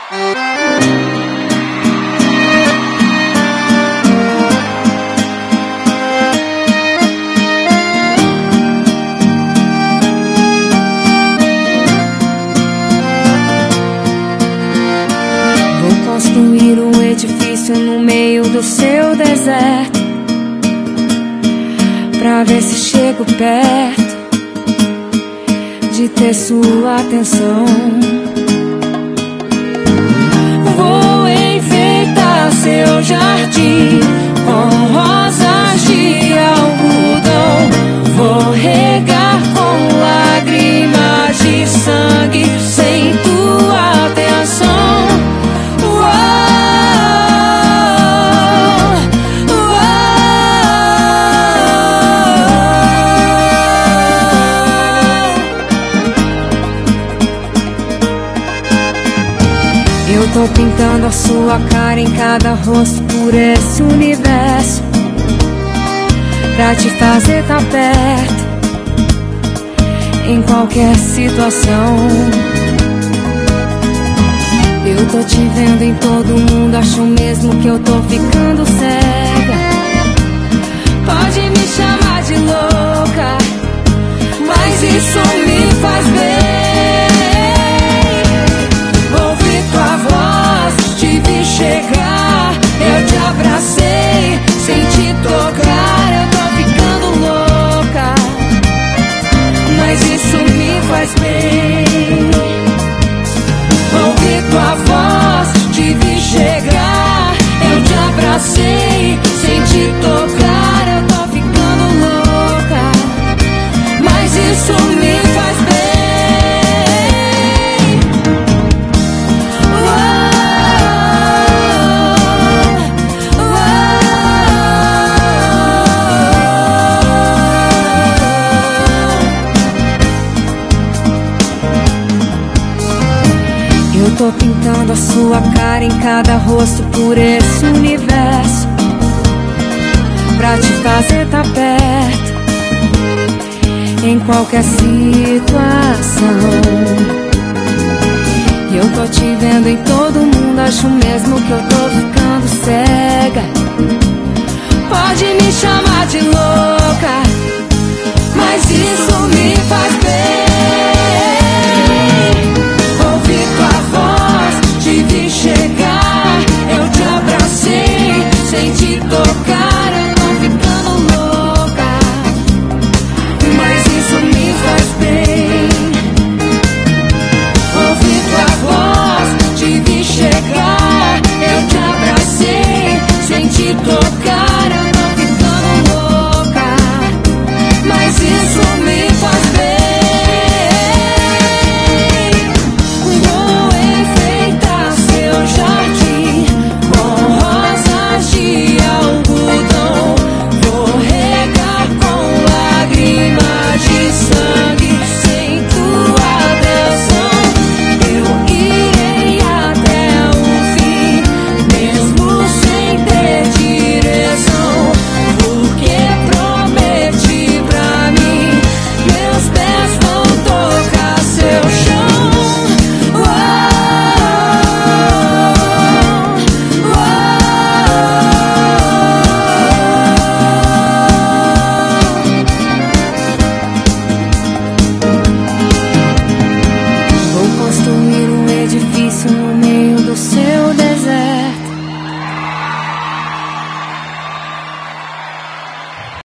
Construir um edifício no meio do seu deserto, pra ver se chego perto de ter sua atenção. Vou enfeitar seu jardim com rosas de algodão. Vou regar com lágrimas de sangue sem tua atenção. Eu tô pintando a sua cara em cada rosto por esse universo, pra te fazer tá perto em qualquer situação. Eu tô te vendo em todo mundo, acho mesmo que eu tô ficando cega. Pode me chamar de louca, mas isso me faz bem. Te vi chegar, eu te abracei, sem te tocar, eu tô ficando louca, mas isso me faz bem. Ouvi tua voz, te vi chegar, eu te abracei, sem te tocar, eu tô ficando louca, mas isso me faz bem. Tô pintando a sua cara em cada rosto por esse universo, pra te fazer tá perto em qualquer situação. E eu tô te vendo em todo mundo, acho mesmo que eu tô ficando cega. Pode me chamar de louca, mas isso me faz bem. Te vi chegar, eu te abracei, sem te tocar, eu tô ficando louca, mas isso me faz bem. Ouvi tua voz, te vi chegar, eu te abracei, sem te tocar, eu tô ficando louca, mas isso me faz bem. No meio do céu